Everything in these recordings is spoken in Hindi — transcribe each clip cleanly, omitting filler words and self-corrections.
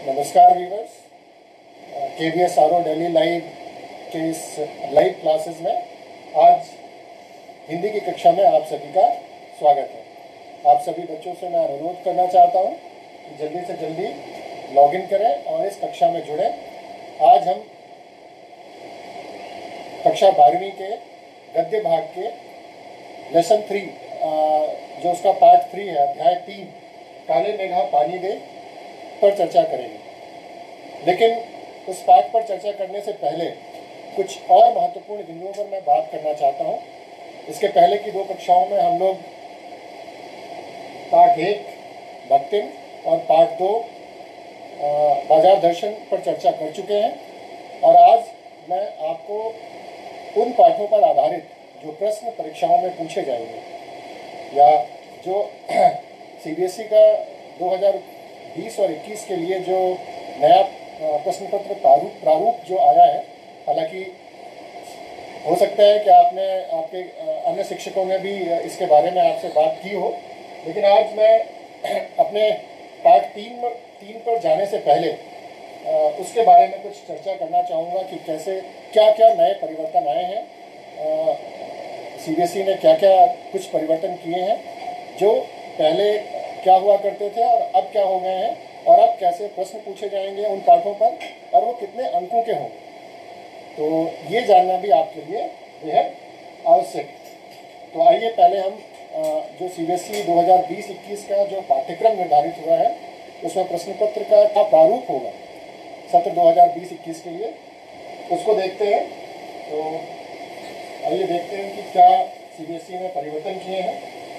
नमस्कार viewers, KVS RO daily live के इस लाइव क्लासेस में आज हिंदी की कक्षा में आप सभी का स्वागत है। आप सभी बच्चों से मैं अनुरोध करना चाहता हूं कि जल्दी से जल्दी लॉगिन करें और इस कक्षा में जुड़ें। आज हम कक्षा 12वीं के गद्य भाग के लेसन 3 जो उसका पार्ट 3 है, अध्याय 3 काले मेघा पानी दे पर चर्चा करेंगे। लेकिन उस पाठ पर चर्चा करने से पहले कुछ और महत्वपूर्ण बिंदुओं पर मैं बात करना चाहता हूं। इसके पहले की 2 कक्षाओं में हम लोग पाठ 1 भक्तिम और पाठ 2 बाजार दर्शन पर चर्चा कर चुके हैं और आज मैं आपको उन पाठों पर आधारित जो प्रश्न परीक्षाओं में पूछे जाएंगे या जो CBSE का 2020 और 21 के लिए जो नया प्रश्न पत्र प्रारूप जो आया है, हालांकि हो सकता है कि आपके अन्य शिक्षकों ने भी इसके बारे में आपसे बात की हो, लेकिन आज मैं अपने पाठ 3 पर जाने से पहले उसके बारे में कुछ चर्चा करना चाहूँगा कि कैसे क्या क्या नए परिवर्तन आए हैं। CBSE ने क्या क्या कुछ परिवर्तन किए हैं, जो पहले क्या हुआ करते थे और अब क्या हो गए हैं, और अब कैसे प्रश्न पूछे जाएंगे उन पाठों पर और वो कितने अंकों के होंगे। तो ये जानना भी आपके लिए बेहद आवश्यक है। तो आइए पहले हम जो CBSE 2020-21 का जो पाठ्यक्रम निर्धारित हुआ है उसमें प्रश्न पत्र का प्रारूप होगा सत्र 2020-21 के लिए, उसको देखते हैं। तो आइए देखते हैं कि क्या CBSE ने परिवर्तन किए हैं।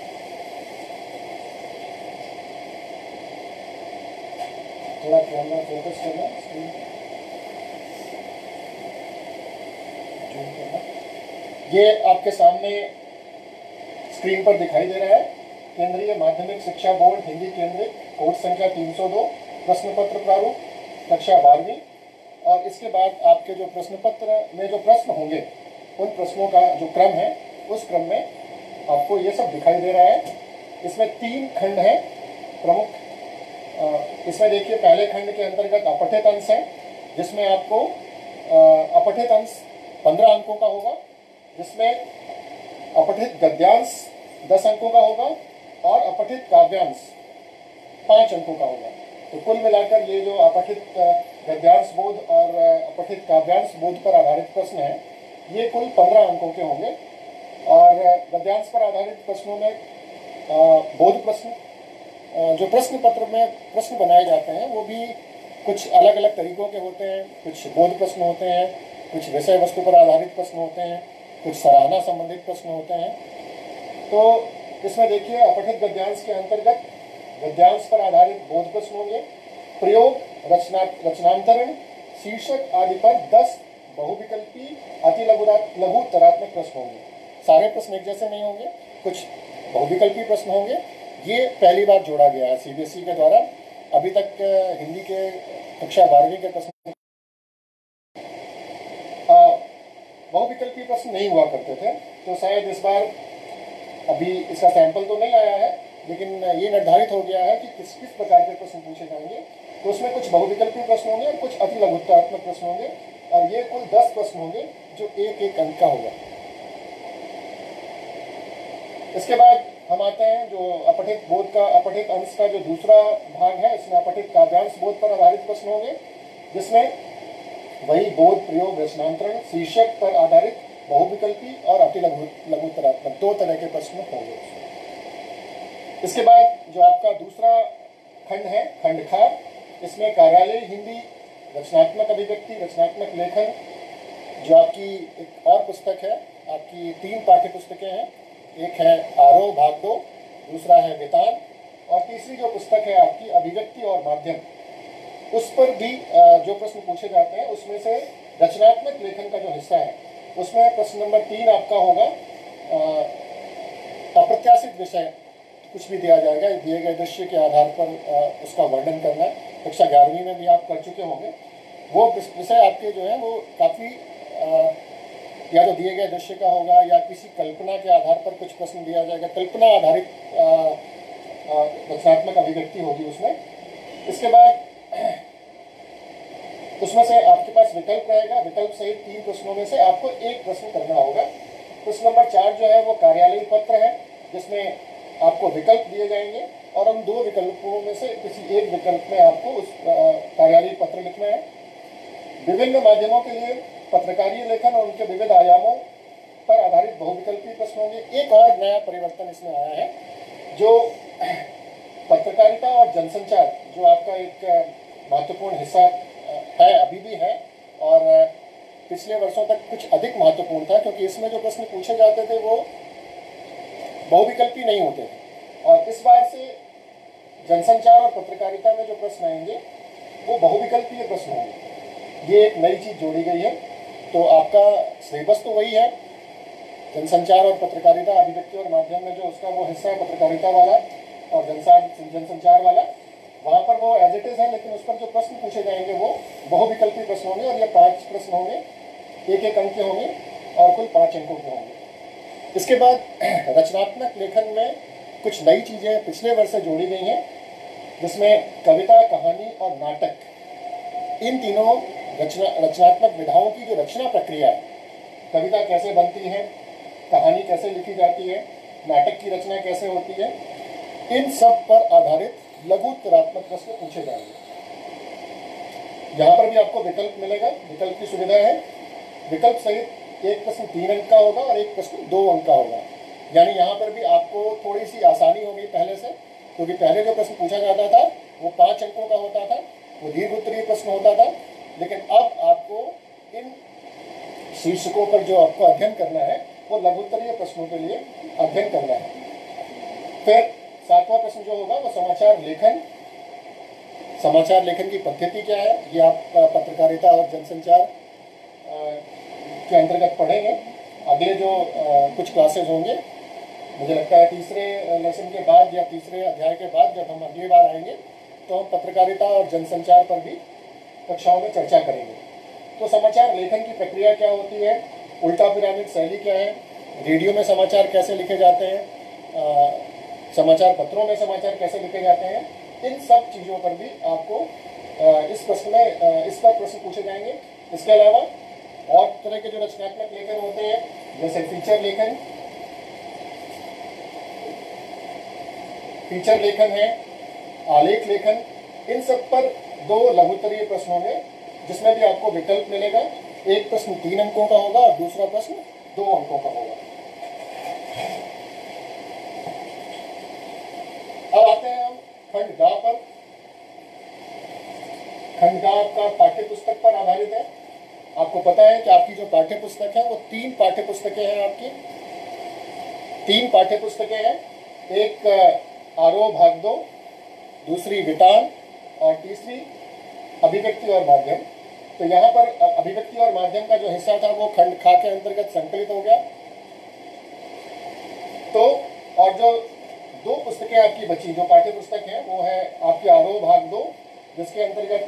थोड़ा कैमरा फोकस करना, ये आपके सामने स्क्रीन पर दिखाई दे रहा है। केंद्रीय माध्यमिक शिक्षा बोर्ड हिंदी केंद्रित कोड संख्या 302 प्रश्न पत्र प्रारूप कक्षा 12वीं। और इसके बाद आपके जो प्रश्न पत्र में जो प्रश्न होंगे उन प्रश्नों का जो क्रम है उस क्रम में आपको ये सब दिखाई दे रहा है। इसमें 3 खंड हैं प्रमुख। इसमें देखिए, पहले खंड के अंतर्गत अपठित अंश है, जिसमें आपको अपठित अंश 15 अंकों का होगा, जिसमें अपठित गद्यांश 10 अंकों का होगा और अपठित काव्यांश 5 अंकों का होगा। तो कुल मिलाकर ये जो अपठित गद्यांश बोध और अपठित काव्यांश बोध पर आधारित प्रश्न है, ये कुल 15 अंकों के होंगे। और गद्यांश पर आधारित प्रश्नों में बोध प्रश्न, जो प्रश्न पत्र में प्रश्न बनाए जाते हैं वो भी कुछ अलग अलग तरीकों के होते हैं। कुछ बोध प्रश्न होते हैं, कुछ विषय वस्तु पर आधारित प्रश्न होते हैं, कुछ सराहना संबंधित प्रश्न होते हैं। तो इसमें देखिए, अपठित गद्यांश के अंतर्गत गद्यांश पर आधारित बोध प्रश्न होंगे, प्रयोग, रचनांतरण, शीर्षक आदि पर 10 बहुविकल्पी अति लघुत्तरात्मक प्रश्न होंगे। सारे प्रश्न एक जैसे नहीं होंगे, कुछ बहुविकल्पी प्रश्न होंगे। ये पहली बार जोड़ा गया है CBSE के द्वारा। अभी तक हिंदी के कक्षा 12वीं के प्रश्न बहुविकल्पी प्रश्न नहीं हुआ करते थे। तो शायद इस बार अभी इसका सैंपल तो नहीं आया है, लेकिन ये निर्धारित हो गया है कि किस किस प्रकार के प्रश्न पूछे जाएंगे। तो उसमें कुछ बहुविकल्पी प्रश्न होंगे और कुछ अति लघुत्तरात्मक प्रश्न होंगे, और ये कुल 10 प्रश्न होंगे जो 1-1 अंक का होगा। इसके बाद हम आते हैं जो अपठित अंश का जो दूसरा भाग है, इसमें अपठित काव्यांश बोध पर आधारित प्रश्न होंगे, जिसमें वही बोध, प्रयोग, रचनांतरण, शीर्षक पर आधारित बहुविकल्पी और अति लघुत्तरात्मक 2 तरह के प्रश्न होंगे। इसके बाद जो आपका दूसरा खंड है, खंड खा, इसमें कार्यालय हिंदी, रचनात्मक अभिव्यक्ति, रचनात्मक लेखन, जो आपकी एक और पुस्तक है। आपकी 3 पाठ्य पुस्तकें हैं, एक है आरोह भाग 2, दूसरा है वितान, और तीसरी जो पुस्तक है आपकी अभिव्यक्ति और माध्यम। उस पर भी जो प्रश्न पूछे जाते हैं, उसमें से रचनात्मक लेखन का जो हिस्सा है उसमें प्रश्न नंबर 3 आपका होगा अप्रत्याशित विषय कुछ भी दिया जाएगा, दिए गए दृश्य के आधार पर उसका वर्णन करना। कक्षा 11वीं में भी आप कर चुके होंगे। वो विषय आपके जो है वो काफ़ी या तो दिए गए दृश्य का होगा या किसी कल्पना के आधार पर कुछ प्रश्न दिया जाएगा। कल्पना आधारित रचनात्मक अभिव्यक्ति होगी उसमें। इसके बाद उसमें से आपके पास विकल्प रहेगा, विकल्प सहित 3 प्रश्नों में से आपको एक प्रश्न करना होगा। प्रश्न नंबर 4 जो है वो कार्यालयी पत्र है, जिसमें आपको विकल्प दिए जाएंगे और उन 2 विकल्पों में से किसी एक विकल्प में आपको उस कार्यालयी पत्र लिखना है। विभिन्न माध्यमों के लिए पत्रकारीय लेखन और उनके विविध आयामों पर आधारित बहुविकल्पीय प्रश्न होंगे। एक और नया परिवर्तन इसमें आया है, जो पत्रकारिता और जनसंचार जो आपका एक महत्वपूर्ण हिस्सा है, अभी भी है, और पिछले वर्षों तक कुछ अधिक महत्वपूर्ण था, क्योंकि इसमें जो प्रश्न पूछे जाते थे वो बहुविकल्पी नहीं होते थे। और इस बार से जनसंचार और पत्रकारिता में जो प्रश्न आएंगे वो बहुविकल्पीय प्रश्न होंगे। ये एक नई चीज जोड़ी गई है। तो आपका सिलेबस तो वही है, जनसंचार और पत्रकारिता, अभिव्यक्ति और माध्यम में जो उसका वो हिस्सा है पत्रकारिता वाला और जनसंचार वाला, वहाँ पर वो एज इट इज है, लेकिन उस पर जो प्रश्न पूछे जाएंगे वो बहुविकल्पी प्रश्न होंगे और ये 5 प्रश्न होंगे, एक अंक के होंगे और कुल 5 अंकों के होंगे। इसके बाद रचनात्मक लेखन में कुछ नई चीजें पिछले वर्ष से जोड़ी गई हैं, जिसमें कविता, कहानी और नाटक, इन तीनों रचनात्मक विधाओं की जो रचना प्रक्रिया है, कविता कैसे बनती है, कहानी कैसे लिखी जाती है, नाटक की रचना कैसे होती है, इन सब पर आधारित लघु उत्तरात्मक प्रश्न पूछे जाएंगे। यहाँ पर भी आपको विकल्प मिलेगा, विकल्प की सुविधा है। विकल्प सहित एक प्रश्न 3 अंक का होगा और एक प्रश्न 2 अंक का होगा। यानी यहाँ पर भी आपको थोड़ी सी आसानी हो गई पहले से, क्योंकि पहले जो प्रश्न पूछा जाता था वो 5 अंकों का होता था, वो दीर्घ उत्तरीय प्रश्न होता था, लेकिन अब आपको इन शीर्षकों पर जो आपको अध्ययन करना है वो लघु उत्तरीय प्रश्नों के लिए अध्ययन करना है। फिर 7वां प्रश्न जो होगा वो समाचार लेखन। समाचार लेखन की पद्धति क्या है, ये आप पत्रकारिता और जनसंचार के अंतर्गत पढ़ेंगे। अगले जो कुछ क्लासेज होंगे, मुझे लगता है तीसरे लेसन के बाद या तीसरे अध्याय के बाद जब हम अगली बार आएंगे तो हम पत्रकारिता और जनसंचार पर भी कक्षाओं में चर्चा करेंगे। तो समाचार लेखन की प्रक्रिया क्या होती है, उल्टा पिरामिड शैली क्या है, रेडियो में समाचार कैसे लिखे जाते हैं, समाचार पत्रों में समाचार कैसे लिखे जाते हैं, इन सब चीज़ों पर भी आपको इस पर प्रश्न पूछे जाएंगे। इसके अलावा और तरह के जो रचनात्मक लेखन होते हैं, जैसे फीचर लेखन है, आलेख लेखन, इन सब पर 2 लघुत्तरीय प्रश्न होंगे, जिसमें भी आपको विकल्प मिलेगा। एक प्रश्न 3 अंकों का होगा और दूसरा प्रश्न 2 अंकों का होगा। अब आते हैं हम खंड ग पर। खंड ग आपका पाठ्य पुस्तक पर आधारित है। आपको पता है कि आपकी जो पाठ्य पुस्तक है वो 3 पाठ्य पुस्तकें हैं। आपकी 3 पाठ्य पुस्तकें हैं, एक आरोह भाग 2, दूसरी वितान और तीसरी अभिव्यक्ति और माध्यम। तो यहाँ पर अभिव्यक्ति और माध्यम का जो हिस्सा था वो खंड ख के अंतर्गत संकलित हो गया। तो और जो 2 पुस्तकें आपकी बची, जो पाठ्य पुस्तक है वो है आपकी आरोह भाग 2, जिसके अंतर्गत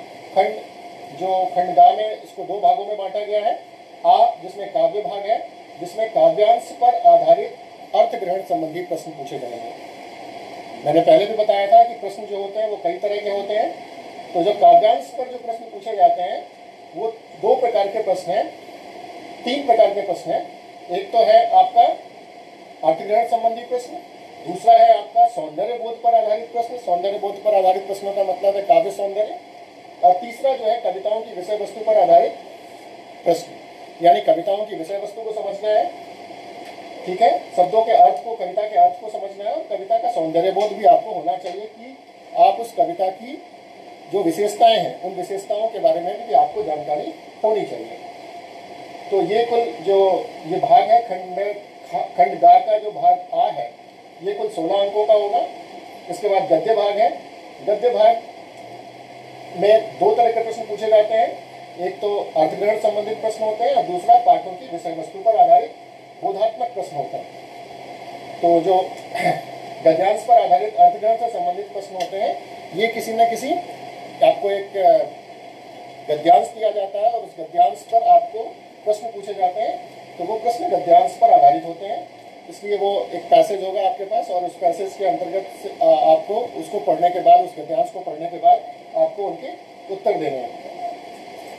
खंड ग में इसको 2 भागों में बांटा गया है। आ जिसमें काव्य भाग है, जिसमें काव्यांश पर आधारित अर्थ ग्रहण संबंधी प्रश्न पूछे जाएंगे। मैंने पहले भी बताया था कि प्रश्न जो होते हैं वो कई तरह के होते हैं। तो जो काव्यांश पर जो प्रश्न पूछे जाते हैं वो 2 प्रकार के प्रश्न हैं, 3 प्रकार के प्रश्न हैं। एक तो है आपका अर्थग्रहण संबंधी प्रश्न, दूसरा है आपका सौंदर्य बोध पर आधारित प्रश्न। सौंदर्य बोध पर आधारित प्रश्नों का मतलब है काव्य सौंदर्य। और तीसरा जो है कविताओं की विषय वस्तु पर आधारित प्रश्न, यानी कविताओं की विषय वस्तु को समझना है, ठीक है, शब्दों के अर्थ को, कविता के अर्थ को समझना है, और कविता का सौंदर्य बोध भी आपको होना चाहिए कि आप उस कविता की जो विशेषताएं हैं उन विशेषताओं के बारे में भी आपको जानकारी होनी चाहिए। तो ये कुल जो ये भाग है खंड ग का जो भाग आ है ये कुल 16 अंकों का होगा। इसके बाद गद्य भाग है। गद्य भाग में 2 तरह के प्रश्न पूछे जाते हैं, एक तो अर्थग्रहण संबंधित प्रश्न होते हैं और दूसरा पाठों की विषय वस्तु पर आधारित बोधात्मक प्रश्न होता है। तो जो गद्यांश पर आधारित अर्थग्रहण से संबंधित प्रश्न होते हैं, ये किसी न किसी आपको एक गद्यांश दिया जाता है और उस गद्यांश पर आपको प्रश्न पूछे जाते हैं। तो वो प्रश्न गद्यांश पर आधारित होते हैं, इसलिए वो एक पैसेज होगा आपके पास और उस पैसेज के अंतर्गत आपको उसको पढ़ने के बाद, उस गद्यांश को पढ़ने के बाद आपको उनके उत्तर देने हैं।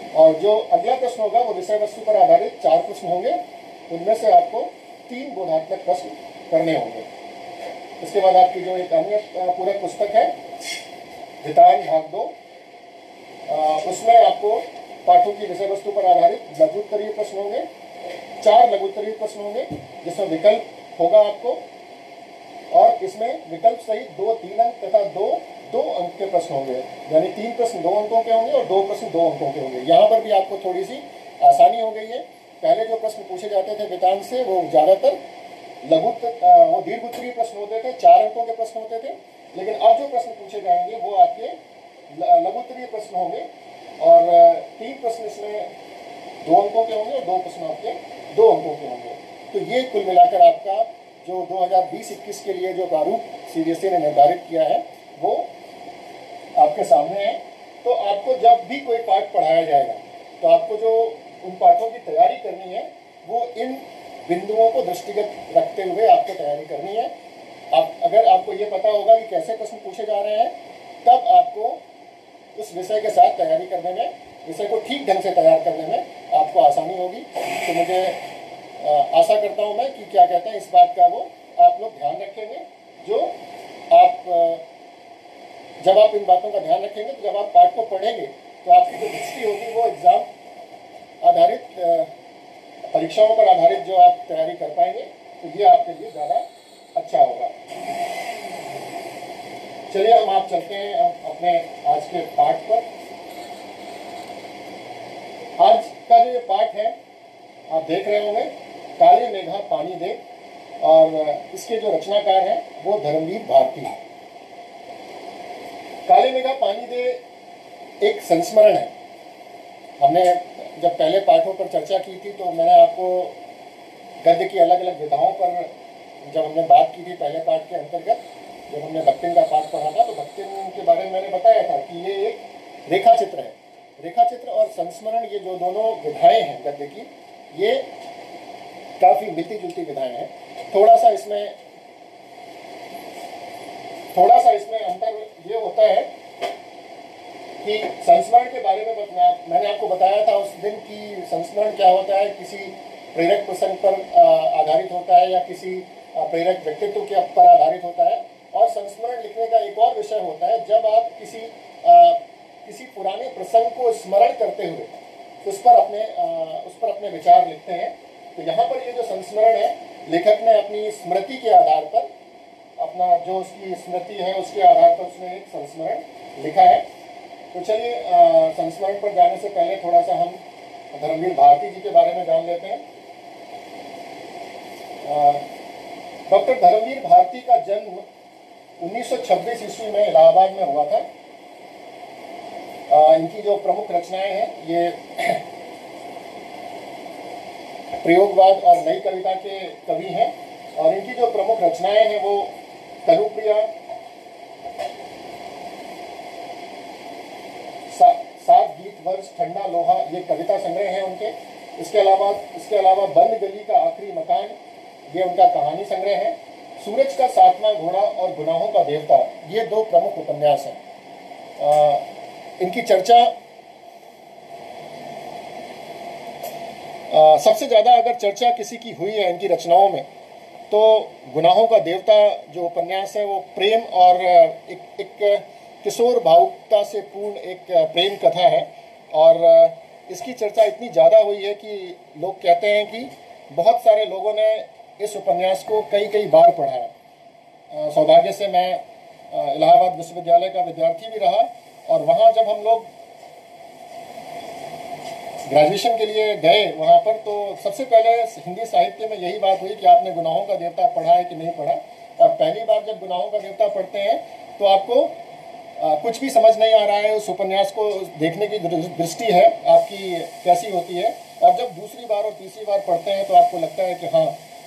और जो अगला प्रश्न होगा वो विषय वस्तु पर आधारित 4 प्रश्न होंगे। उनमें से आपको 3 बोधात्मक प्रश्न करने होंगे। इसके बाद आपकी जो एक अन्य पूरक पुस्तक है वितान भाग 2, उसमें आपको पाठों की विषय वस्तु पर आधारित लघु उत्तरीय प्रश्न होंगे। 4 लघु उत्तरीय प्रश्न होंगे जिसमें विकल्प होगा आपको, और इसमें विकल्प सहित 2-3 अंक तथा 2 अंक के प्रश्न होंगे। यानी 3 प्रश्न 2 अंकों के होंगे और 2 प्रश्न 2 अंकों के होंगे। यहाँ पर भी आपको थोड़ी सी आसानी हो गई है। पहले जो प्रश्न पूछे जाते थे वेदांत से वो ज़्यादातर वो दीर्घ उत्तरीय प्रश्न होते थे, 4 अंकों के प्रश्न होते थे। लेकिन अब जो प्रश्न पूछे जाएंगे वो आपके लघु उत्तरीय प्रश्न होंगे, और 3 प्रश्न इसमें 2 अंकों के होंगे और 2 प्रश्न आपके 2 अंकों के होंगे। तो ये कुल मिलाकर आपका जो 2020-21 के लिए जो प्रारूप सीबीएसई ने निर्धारित किया है वो आपके सामने है। तो आपको जब भी कोई पाठ पढ़ाया जाएगा तो आपको जो उन पाठों की तैयारी करनी है वो इन बिंदुओं को दृष्टिगत रखते हुए आपको तैयारी करनी है। अगर आपको ये पता होगा कि कैसे प्रश्न पूछे जा रहे हैं, तब आपको उस विषय के साथ तैयारी करने में, विषय को ठीक ढंग से तैयार करने में आपको आसानी होगी। तो मुझे आशा करता हूँ मैं कि क्या कहते हैं इस बात का वो आप लोग ध्यान रखेंगे। जब आप इन बातों का ध्यान रखेंगे तो जब आप पाठ को पढ़ेंगे तो आपकी जो दृष्टि होगी वो एग्जाम आधारित, परीक्षाओं पर आधारित जो आप तैयारी कर पाएंगे, तो ये आपके लिए ज़्यादा अच्छा होगा। चलिए हम आप चलते हैं अपने आज के पाठ पर। आज का जो ये पाठ है आप देख रहे होंगे, काले मेघा पानी दे, और इसके जो रचनाकार हैं वो धर्मवीर भारती हैं। काले मेघा पानी दे एक संस्मरण है। हमने जब पहले पाठों पर चर्चा की थी तो मैंने आपको गद्य की अलग अलग विधाओं पर जब हमने बात की थी पहले पाठ के अंतर्गत, जब हमने भक्तिन का पाठ पढ़ा था तो भक्तिन के बारे में मैंने बताया था कि ये एक रेखा चित्र है। रेखा चित्र और संस्मरण, ये जो दोनों विधाएं हैं गद्य की, ये काफ़ी मिलती जुलती विधाएं हैं। थोड़ा सा इसमें अंतर ये होता है कि संस्मरण के बारे में मैंने आपको बताया था उस दिन कि संस्मरण क्या होता है, किसी प्रेरक प्रसंग पर आधारित होता है या किसी प्रेरक व्यक्तित्व के पर आधारित होता है। और संस्मरण लिखने का एक और विषय होता है जब आप किसी पुराने प्रसंग को स्मरण करते हुए उस पर अपने विचार लिखते हैं। तो यहाँ पर ये जो संस्मरण है, लेखक ने अपनी स्मृति के आधार पर, अपना जो उसकी स्मृति है उसके आधार पर उसने एक संस्मरण लिखा है। तो चलिए संस्मरण पर जाने से पहले थोड़ा सा हम धर्मवीर भारती जी के बारे में जान लेते हैं। डॉक्टर धर्मवीर भारती का जन्म 1926 ईस्वी में इलाहाबाद में हुआ था। इनकी जो प्रमुख रचनाएं हैं ये प्रयोगवाद और नई कविता के कवि हैं, और इनकी जो प्रमुख रचनाएं हैं वो तनुप्रिया, सात गीत वर्ष, ठंडा लोहा, ये कविता संग्रह हैं उनके। इसके अलावा बंद गली का आखिरी मकान, ये उनका कहानी संग्रह है। सूरज का 7वां घोड़ा और गुनाहों का देवता, ये 2 प्रमुख उपन्यास हैं। इनकी चर्चा सबसे ज़्यादा अगर चर्चा किसी की हुई है इनकी रचनाओं में तो गुनाहों का देवता जो उपन्यास है वो प्रेम और एक किशोर भावुकता से पूर्ण एक प्रेम कथा है। और इसकी चर्चा इतनी ज़्यादा हुई है कि लोग कहते हैं कि बहुत सारे लोगों ने इस उपन्यास को कई बार पढ़ा है। सौभाग्य से मैं इलाहाबाद विश्वविद्यालय का विद्यार्थी भी रहा, और वहाँ जब हम लोग ग्रेजुएशन के लिए गए वहाँ पर, तो सबसे पहले हिंदी साहित्य में यही बात हुई कि आपने गुनाहों का देवता पढ़ा है कि नहीं पढ़ा। और पहली बार जब गुनाहों का देवता पढ़ते हैं तो आपको कुछ भी समझ नहीं आ रहा है, उस उपन्यास को देखने की दृष्टि है आपकी कैसी होती है। और जब दूसरी बार और तीसरी बार पढ़ते हैं तो आपको लगता है कि हाँ,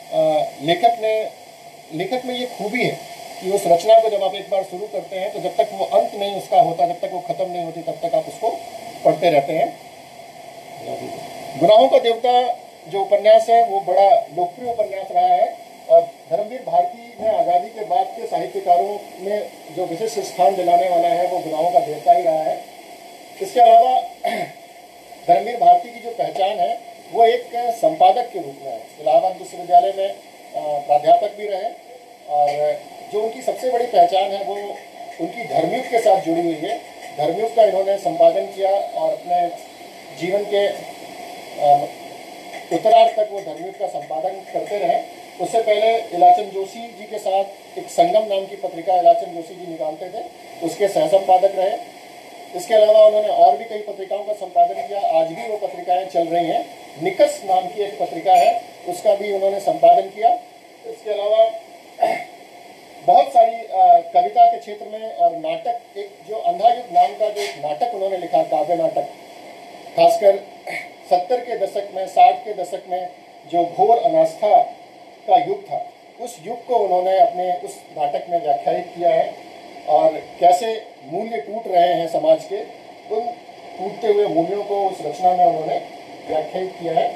लेखक में ये खूबी है कि उस रचना को जब आप एक बार शुरू करते हैं तो जब तक वो अंत नहीं उसका होता, जब तक वो खत्म नहीं होती, तब तक आप उसको पढ़ते रहते हैं। गुनाहों का देवता जो उपन्यास है वो बड़ा लोकप्रिय उपन्यास रहा है, और धर्मवीर भारती ने आज़ादी के बाद के साहित्यकारों में जो विशिष्ट स्थान दिलाने वाला है वो गुनाहों का देवता ही रहा है। इसके अलावा धर्मवीर भारती की जो पहचान है वो एक संपादक के रूप में है। इलाहाबाद विश्वविद्यालय में प्राध्यापक भी रहे और जो उनकी सबसे बड़ी पहचान है वो उनकी धर्मयुग के साथ जुड़ी हुई है। धर्मयुग का इन्होंने संपादन किया और अपने जीवन के उत्तरार्ध तक वो धर्मयुग का संपादन करते रहे। उससे पहले इलाचन जोशी जी के साथ एक संगम नाम की पत्रिका इलाचन जोशी जी निकालते थे, उसके सह संपादक रहे। इसके अलावा उन्होंने और भी कई पत्रिकाओं का संपादन किया, आज भी वो पत्रिकाएं चल रही हैं। निकस नाम की एक पत्रिका है, उसका भी उन्होंने संपादन किया। इसके अलावा बहुत सारी कविता के क्षेत्र में और नाटक, एक जो अंधायुग नाम का जो एक नाटक उन्होंने लिखा, काव्य नाटक, खासकर 70 के दशक में 60 के दशक में जो घोर अनास्था का युग था, उस युग को उन्होंने अपने उस नाटक में व्याख्यायित किया है और कैसे मूल्य टूट रहे हैं समाज के, उन टूटते हुए मूल्यों को उस रचना में उन्होंने व्याख्यायित किया है।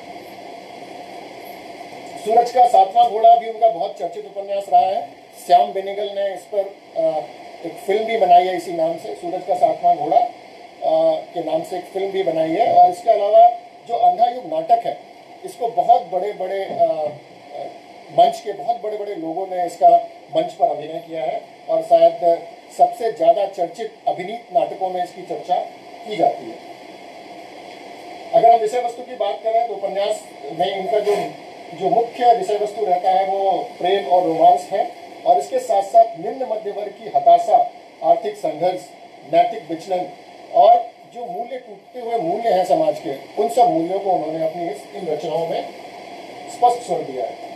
सूरज का सातवां घोड़ा भी उनका बहुत चर्चित उपन्यास रहा है। श्याम बेनेगल ने इस पर एक फिल्म भी बनाई है इसी नाम से, सूरज का सातवां घोड़ा के नाम से एक फिल्म भी बनाई है। और इसके अलावा जो अंधायुग नाटक है, इसको बहुत बड़े बड़े मंच के बहुत बड़े बड़े लोगों ने इसका मंच पर अभिनय किया है और शायद सबसे ज़्यादा चर्चित अभिनीत नाटकों में इसकी चर्चा की जाती है। अगर हम विषय वस्तु की बात करें तो उपन्यास में इनका जो मुख्य विषय वस्तु रहता है वो प्रेम और रोमांस है और इसके साथ साथ निम्न मध्य वर्ग की हताशा, आर्थिक संघर्ष, नैतिक विचलन और जो मूल्य टूटते हुए मूल्य हैं समाज के, उन सब मूल्यों को उन्होंने अपनी इन रचनाओं में स्पष्ट स्वर दिया है।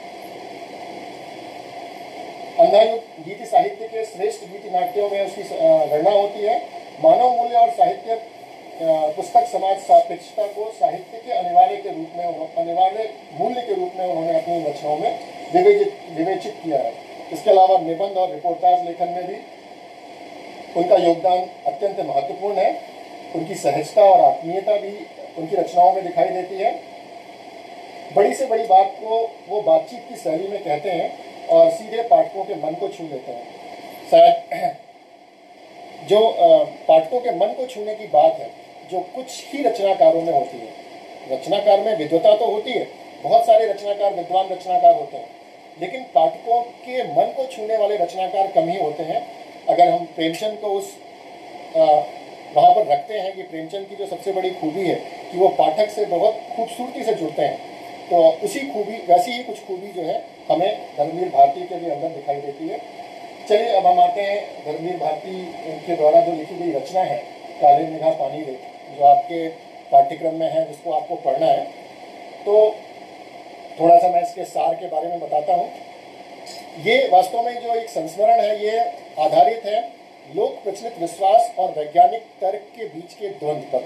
अंधायुग गीति साहित्य के श्रेष्ठ गीति नाट्यों में उसकी गणना होती है। मानव मूल्य और साहित्य पुस्तक समाज सापेक्षता को साहित्य के अनिवार्य के रूप में, अनिवार्य मूल्य के रूप में उन्होंने अपनी रचनाओं में विवेचित किया है। इसके अलावा निबंध और रिपोर्टाज लेखन में भी उनका योगदान अत्यंत महत्वपूर्ण है। उनकी सहजता और आत्मीयता भी उनकी रचनाओं में दिखाई देती है। बड़ी से बड़ी बात को वो बातचीत की शैली में कहते हैं और सीधे पाठकों के मन को छू लेते हैं। शायद जो पाठकों के मन को छूने की बात है, जो कुछ ही रचनाकारों में होती है। रचनाकार में विद्वता तो होती है, बहुत सारे रचनाकार विद्वान रचनाकार होते हैं, लेकिन पाठकों के मन को छूने वाले रचनाकार कम ही होते हैं। अगर हम प्रेमचंद को उस वहाँ पर रखते हैं कि प्रेमचंद की जो सबसे बड़ी खूबी है कि वो पाठक से बहुत खूबसूरती से जुड़ते हैं, तो उसी खूबी, वैसी ही कुछ खूबी जो है हमें धर्मवीर भारती के भी अंदर दिखाई देती है। चलिए अब हम आते हैं धर्मवीर भारती के द्वारा जो लिखी गई रचना है काले निगाह पानी रे, जो आपके पाठ्यक्रम में है, जिसको आपको पढ़ना है। तो थोड़ा सा मैं इसके सार के बारे में बताता हूँ। ये वास्तव में जो एक संस्मरण है, ये आधारित है लोक प्रचलित विश्वास और वैज्ञानिक तर्क के बीच के द्वंद्व पर।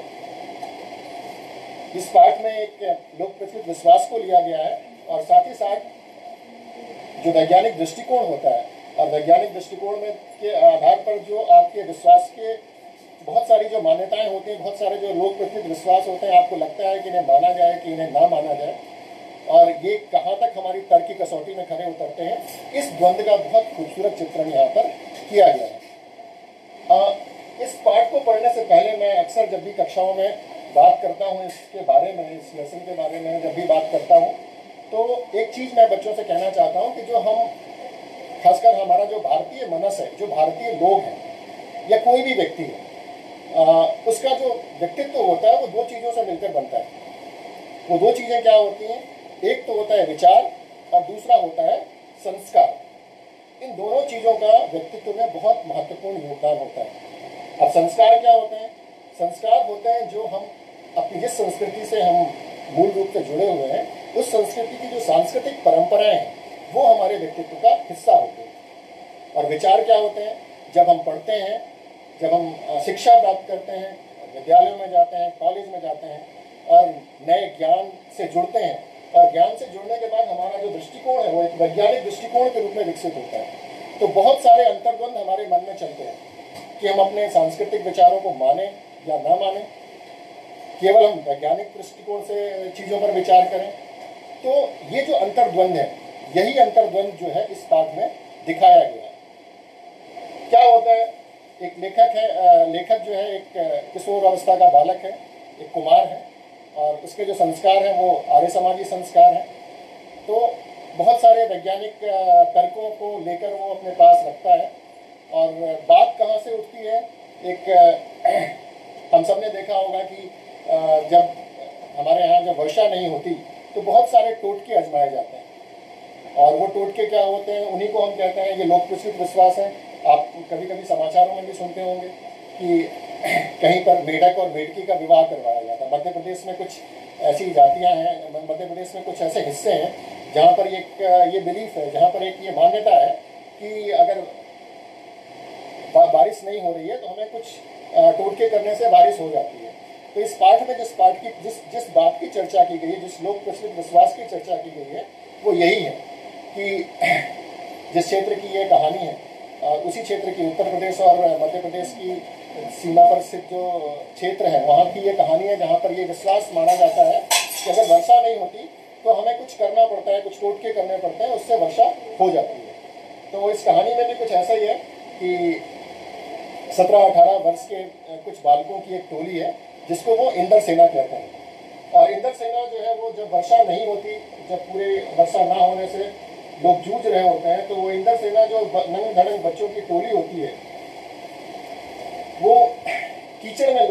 इस पाठ में एक लोक प्रचलित विश्वास को लिया गया है और साथ ही साथ जो वैज्ञानिक दृष्टिकोण होता है और वैज्ञानिक दृष्टिकोण में के आधार पर जो आपके विश्वास के बहुत सारी जो मान्यताएं होती हैं, बहुत सारे जो लोक प्रचलित विश्वास होते हैं, आपको लगता है कि इन्हें माना जाए कि इन्हें ना माना जाए, और ये कहाँ तक हमारी तर्क की कसौटी में खड़े उतरते हैं, इस द्वंद्व का बहुत खूबसूरत चित्रण यहाँ पर किया गया है। इस पाठ को पढ़ने से पहले मैं अक्सर जब भी कक्षाओं में बात करता हूँ इसके बारे में, इस लेसन के बारे में जब भी बात करता हूँ, तो एक चीज़ मैं बच्चों से कहना चाहता हूँ कि जो हम, खासकर हमारा जो भारतीय मनस है, जो भारतीय लोग हैं या कोई भी व्यक्ति है, उसका जो व्यक्तित्व होता है वो दो चीज़ों से मिलकर बनता है। वो दो चीज़ें क्या होती हैं? एक तो होता है विचार और दूसरा होता है संस्कार। इन दोनों चीज़ों का व्यक्तित्व में बहुत महत्वपूर्ण योगदान होता है। अब संस्कार क्या होते हैं? संस्कार होते हैं जो हम अपनी जिस संस्कृति से हम मूल रूप से जुड़े हुए हैं, उस संस्कृति की जो सांस्कृतिक परंपराएं हैं, वो हमारे व्यक्तित्व का हिस्सा होते हैं। और विचार क्या होते हैं? जब हम पढ़ते हैं, जब हम शिक्षा प्राप्त करते हैं, विद्यालयों में जाते हैं, कॉलेज में जाते हैं और नए ज्ञान से जुड़ते हैं, और ज्ञान से जुड़ने के बाद हमारा जो दृष्टिकोण है वो एक वैज्ञानिक दृष्टिकोण के रूप में विकसित होता है। तो बहुत सारे अंतर्द्वंद हमारे मन में चलते हैं कि हम अपने सांस्कृतिक विचारों को माने या ना माने, केवल हम वैज्ञानिक दृष्टिकोण से चीज़ों पर विचार करें। तो ये जो अंतर्द्वंद है, यही अंतर्द्वंद जो है इस पाठ में दिखाया गया है। क्या होता है? एक लेखक है, लेखक जो है एक किशोर अवस्था का बालक है एक कुमार है और उसके जो संस्कार हैं वो आर्य समाजी संस्कार हैं। तो बहुत सारे वैज्ञानिक तर्कों को लेकर वो अपने पास रखता है। और बात कहाँ से उठती है, एक हम सब ने देखा होगा कि जब हमारे यहाँ जब वर्षा नहीं होती तो बहुत सारे टोटके आजमाए जाते हैं, और वो टोटके क्या होते हैं उन्हीं को हम कहते हैं, ये लोक प्रचलित विश्वास है। आप कभी कभी समाचारों में भी सुनते होंगे कि कहीं पर मेढक और मेढकी का विवाह करवाया जाता है। मध्य प्रदेश में कुछ ऐसी जातियां हैं, मध्य प्रदेश में कुछ ऐसे हिस्से हैं जहाँ पर ये बिलीफ है, जहाँ पर एक ये मान्यता है कि अगर बारिश नहीं हो रही है तो हमें कुछ टोटके करने से बारिश हो जाती है। तो इस पाठ में जिस बात की चर्चा की गई है, जिस लोक प्रचलित विश्वास की चर्चा की गई है, वो यही है कि जिस क्षेत्र की ये कहानी है, उसी क्षेत्र की उत्तर प्रदेश और मध्य प्रदेश की सीमा पर स्थित जो क्षेत्र है वहाँ की ये कहानी है, जहाँ पर ये विश्वास माना जाता है कि अगर वर्षा नहीं होती तो हमें कुछ करना पड़ता है, कुछ टोटके करने पड़ते हैं, उससे वर्षा हो जाती है। तो इस कहानी में भी कुछ ऐसा ही है कि 17-18 वर्ष के कुछ बालकों की एक टोली है जिसको वो इंद्र सेना कहते हैं। और इंद्र सेना जो है वो जब वर्षा नहीं होती, जब पूरे वर्षा ना होने से लोग जूझ रहे होते हैं, तो वो इंद्र सेना जो नंग धड़ंग बच्चों की टोली होती है वो कीचड़ में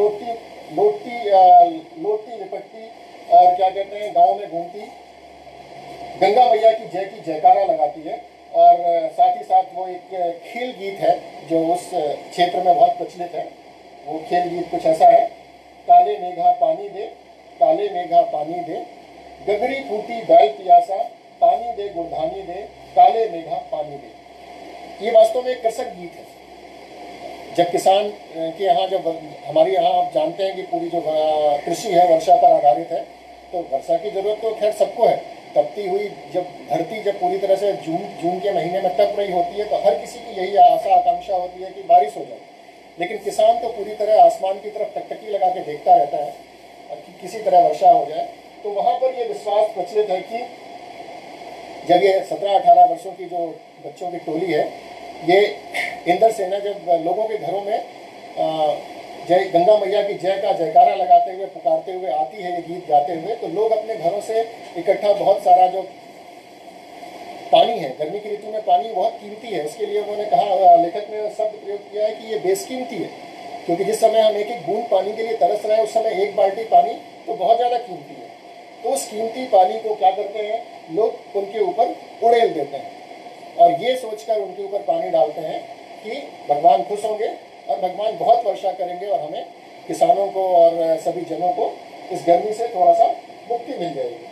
लोटती लिपटती और क्या कहते हैं गाँव में घूमती गंगा मैया की जयकारा लगाती है। और साथ ही साथ वो एक खेल गीत है जो उस क्षेत्र में बहुत प्रचलित है। वो खेल गीत कुछ ऐसा है, काले मेघा पानी दे, काले मेघा पानी दे, गगरी फूटी बैल पियासा, पानी दे गुड़धानी दे, काले मेघा पानी दे। ये वास्तव में एक कृषक गीत है। जब किसान के यहाँ, जब हमारे यहाँ आप जानते हैं कि पूरी जो कृषि है वर्षा पर आधारित है, तो वर्षा की जरूरत तो खैर सबको है। तपती हुई जब धरती जब पूरी तरह से जून के महीने में तप रही होती है तो हर किसी की यही आशा आकांक्षा होती है कि बारिश हो जाए। लेकिन किसान तो पूरी तरह आसमान की तरफ टकटकी लगा के देखता रहता है कि किसी तरह वर्षा हो जाए। तो वहाँ पर ये विश्वास प्रचलित है कि जब ये 17-18 वर्षों की जो बच्चों की टोली है, ये इंद्र सेना जब लोगों के घरों में जय गंगा मैया की जय का जयकारा लगाते हुए पुकारते हुए आती है, ये गीत गाते हुए, तो लोग अपने घरों से इकट्ठा बहुत सारा जो पानी है, गर्मी की ऋतु में पानी बहुत कीमती है, इसके लिए उन्होंने कहा, लेखक ने शब्द प्रयोग किया है कि ये बेशकीमती है, क्योंकि जिस समय हम एक एक बूंद पानी के लिए तरस रहे हैं उस समय एक बाल्टी पानी तो बहुत ज़्यादा कीमती है। तो उस कीमती पानी को क्या करते हैं लोग, उनके ऊपर उड़ेल देते हैं और ये सोचकर उनके ऊपर पानी डालते हैं कि भगवान खुश होंगे और भगवान बहुत वर्षा करेंगे और हमें किसानों को और सभी जनों को इस गर्मी से थोड़ा सा मुक्ति मिल जाएगी।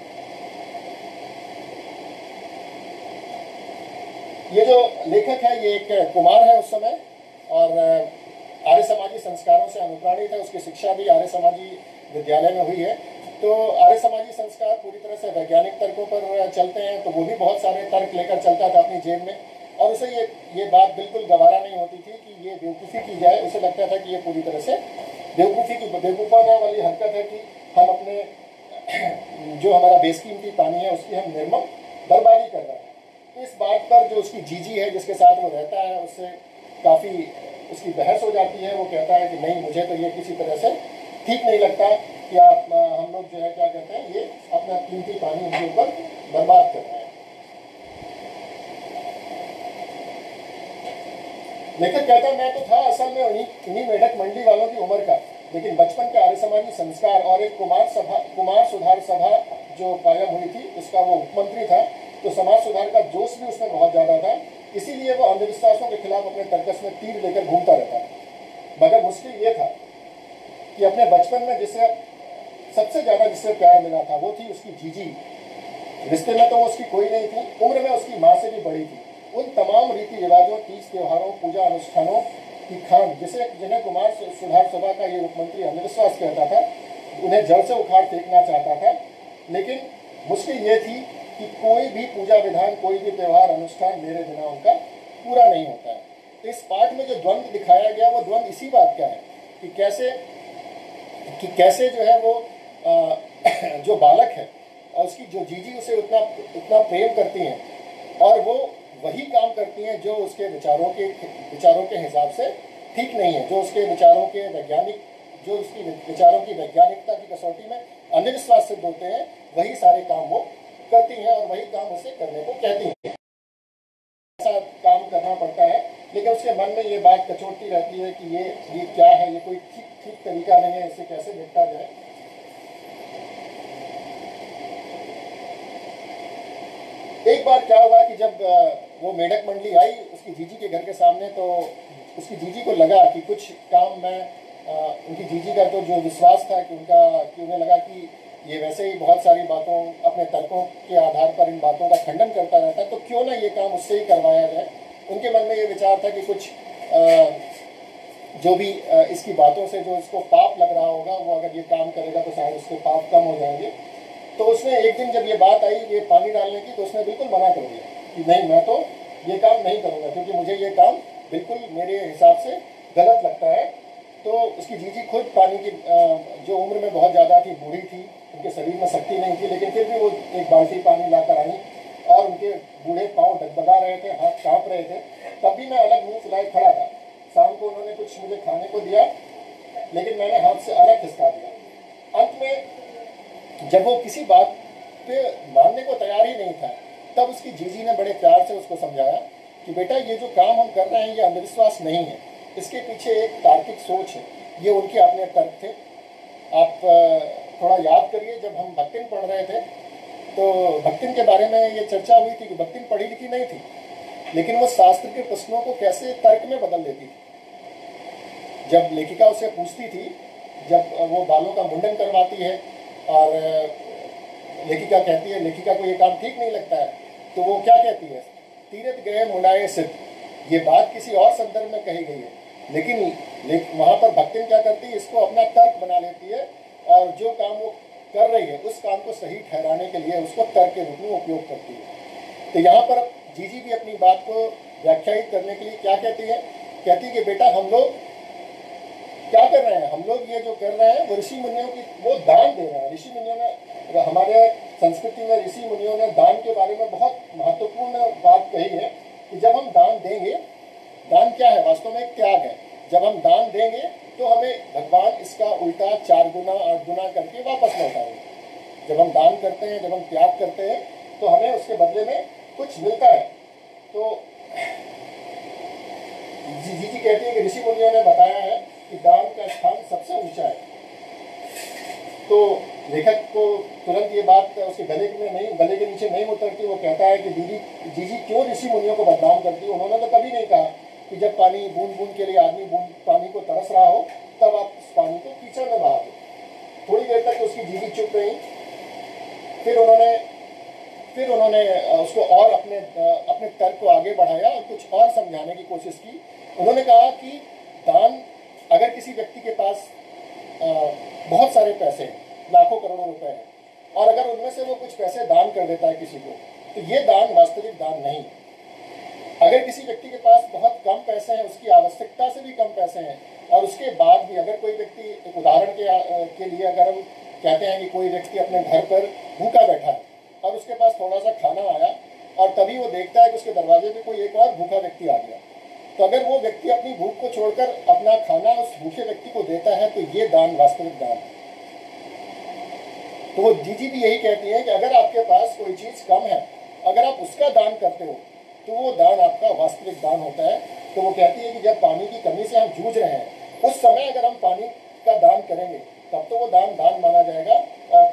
ये जो लेखक है ये एक कुमार है उस समय और आर्य समाजी संस्कारों से अनुप्राणित है। उसकी शिक्षा भी आर्य समाजी विद्यालय में हुई है। तो आर्य समाजी संस्कार पूरी तरह से वैज्ञानिक तर्कों पर चलते हैं, तो वो भी बहुत सारे तर्क लेकर चलता था अपनी जेब में और उसे ये बात बिल्कुल गवारा नहीं होती थी कि ये बेवकूफ़ी की जाए। उसे लगता था कि ये पूरी तरह से बेवकूफ़ाना वाली हरकत है कि हम अपने जो हमारा बेशकीमती पानी है उसकी हम निर्मम बर्बादी कर रहे हैं। इस बात पर जो उसकी जीजी है जिसके साथ वो रहता है उससे काफ़ी उसकी बहस हो जाती है। वो कहता है कि नहीं, मुझे तो ये किसी तरह से ठीक नहीं लगता कि आप हम लोग जो है क्या कहते हैं ये अपना कीमती पानी उनके ऊपर बर्बाद कर रहे हैं। लेखक कहता है मैं तो था असल में इन्हीं मेढक मंडी वालों की उम्र का, लेकिन बचपन के आर्य समाजी संस्कार और एक कुमार सुधार सभा जो कायम हुई थी उसका वो उपमंत्री था, तो समाज सुधार का जोश भी उसमें बहुत ज़्यादा था। इसीलिए वो अंधविश्वासों के खिलाफ अपने तर्कस में तीर लेकर घूमता रहता था। मगर मुश्किल ये था कि अपने बचपन में जिससे सबसे ज़्यादा जिससे प्यार मिला था वो थी उसकी जीजी। रिश्ते में तो वो उसकी कोई नहीं थी, उम्र में उसकी माँ से भी बड़ी थी। उन तमाम रीति रिवाजों, तीज त्योहारों, पूजा अनुष्ठानों की खान जिन्हें कुमार सुधार सभा का ये उपमंत्री अंधविश्वास कहता था, उन्हें जड़ से उखाड़ फेंकना चाहता था। लेकिन मुश्किल ये थी कि कोई भी पूजा विधान, कोई भी त्यौहार अनुष्ठान मेरे बिना उनका पूरा नहीं होता है। तो इस पाठ में जो द्वंद्व दिखाया गया वो द्वंद्व इसी बात का है कि कैसे जो है वो जो बालक है और उसकी जो जीजी उसे उतना प्रेम करती हैं और वो वही काम करती हैं जो उसके विचारों के हिसाब से ठीक नहीं है, जो उसके विचारों के वैज्ञानिक जो उसकी विचारों की वैज्ञानिकता की कसौटी में अंधविश्वास सिद्ध होते हैं, वही सारे काम वो करती हैं और वही काम उसे करने को कहती हैं। ऐसा काम करना पड़ता है, लेकिन उसके मन में ये बात कचोटती रहती है कि ये क्या है, ये कोई ठीक तरीका नहीं है, इसे कैसे निपटा जाए। एक बार क्या हुआ कि जब वो मेढक मंडली आई उसकी जीजी के घर के सामने, तो उसकी जीजी को लगा कि कुछ काम मैं उनकी जीजी का तो जो विश्वास था कि उन्हें लगा कि ये वैसे ही बहुत सारी बातों, अपने तर्कों के आधार पर इन बातों का खंडन करता रहता है, तो क्यों ना ये काम उससे ही करवाया जाए। उनके मन में ये विचार था कि कुछ जो भी इसकी बातों से जो इसको पाप लग रहा होगा, वो अगर ये काम करेगा तो शायद उसके पाप कम हो जाएंगे। तो उसने एक दिन जब ये बात आई ये पानी डालने की, तो उसने बिल्कुल मना कर दिया कि नहीं, मैं तो ये काम नहीं करूँगा, क्योंकि मुझे ये काम बिल्कुल मेरे हिसाब से गलत लगता है। तो उसकी जीजी खुद पानी की जो उम्र में बहुत ज़्यादा थी, बूढ़ी थी, उनके शरीर में शक्ति नहीं थी, लेकिन फिर भी वो एक बाल्टी पानी लाकर आई और उनके बूढ़े पाँव डगमगा रहे थे, हाथ काँप रहे थे। तब भी मैं अलग मुँह फुलाए खड़ा था। शाम को उन्होंने कुछ मुझे खाने को दिया, लेकिन मैंने हाथ से अलग खिसका दिया। अंत में जब वो किसी बात पे मानने को तैयार ही नहीं था, तब उसकी जीजी ने बड़े प्यार से उसको समझाया कि बेटा, ये जो काम हम कर रहे हैं ये अंधविश्वास नहीं है, इसके पीछे एक तार्किक सोच है। ये उनके अपने तर्क थे। आप थोड़ा याद करिए, जब हम भक्तिन पढ़ रहे थे तो भक्तिन के बारे में ये चर्चा हुई थी कि भक्तिन पढ़ी लिखी नहीं थी, लेकिन वो शास्त्र के प्रश्नों को कैसे तर्क में बदल देती थी। जब लेखिका उसे पूछती थी, जब वो बालों का मुंडन करवाती है और लेखिका कहती है, लेखिका को ये काम ठीक नहीं लगता है, तो वो क्या कहती है, तीरथ गए मुंडाए सिद्ध। ये बात किसी और संदर्भ में कही गई है, लेकिन वहाँ पर भक्तिन क्या करती है, इसको अपना तर्क बना लेती है और जो काम वो कर रही है उस काम को सही ठहराने के लिए उसको तर्क के रूप में उपयोग करती है। तो यहाँ पर जीजी भी अपनी बात को व्याख्यायित करने के लिए क्या कहती है, कहती है कि बेटा, हम लोग क्या कर रहे हैं, हम लोग ये जो कर रहे हैं वो ऋषि मुनियों की वो दान दे रहे हैं। ऋषि मुनियों ने, हमारे संस्कृति में ऋषि मुनियों ने दान के बारे में बहुत महत्वपूर्ण बात कही है कि जब हम दान देंगे, दान क्या है, वास्तव में एक त्याग है। जब हम दान देंगे तो हमें भगवान इसका उल्टा 4 गुना 8 गुना करके वापस लौटाएंगे। जब हम दान करते हैं, जब हम त्याग करते हैं, तो हमें उसके बदले में कुछ मिलता है। तो जी कहती है कि ऋषि मुनियों ने बताया है कि दान का स्थान सबसे ऊंचा है। तो लेखक को तुरंत ये बात उसके गले के नीचे नहीं उतरती। वो कहता है कि जीजी क्यों ऋषि मुनियों को बदनाम करती है। उन्होंने तो कभी नहीं कहा कि जब पानी बूंद बूंद के लिए आदमी पानी को तरस रहा हो तब आप उस पानी को कीचड़ में बहा दो। थोड़ी देर तक उसकी जीजी चुप रही। फिर उन्होंने उसको और अपने तर्क को आगे बढ़ाया और कुछ और समझाने की कोशिश की। उन्होंने कहा कि दान, अगर किसी व्यक्ति के पास बहुत सारे पैसे हैं, लाखों करोड़ों रुपए हैं, और अगर उनमें से वो कुछ पैसे दान कर देता है किसी को, तो ये दान वास्तविक दान नहीं। अगर किसी व्यक्ति के पास बहुत कम पैसे हैं, उसकी आवश्यकता से भी कम पैसे हैं, और उसके बाद भी अगर कोई व्यक्ति, एक उदाहरण के लिए अगर हम कहते हैं कि कोई व्यक्ति अपने घर पर भूखा बैठा है और उसके पास थोड़ा सा खाना आया और तभी वो देखता है कि उसके दरवाजे पे कोई एक और भूखा व्यक्ति आ गया, तो अगर वो व्यक्ति अपनी भूख को छोड़कर अपना खाना उस भूखे व्यक्ति को देता है, तो ये दान वास्तविक दान है। तो वो जीजी भी यही कहती है कि अगर आपके पास कोई चीज़ कम है, अगर आप उसका दान करते हो तो वो दान आपका वास्तविक दान होता है। तो वो कहती है कि जब पानी की कमी से हम जूझ रहे हैं, उस समय अगर हम पानी का दान करेंगे तब तो वो दान माना जाएगा, और